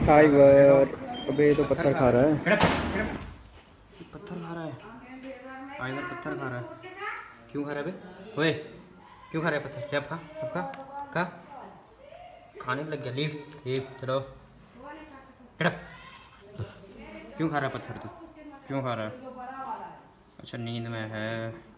Tiger. अबे तो पत्थर खा रहा है। पत्थर खा रहा है। टाइगर पत्थर खा रहा है। क्यों खा रहा है बे? ओए क्यों खा रहा है पत्थर? अब खा, अब खा, खा। खाने में लग गया। लीव लीव चलो। क्यों खा रहा है पत्थर तू? क्यों खा रहा है? अच्छा नींद में है।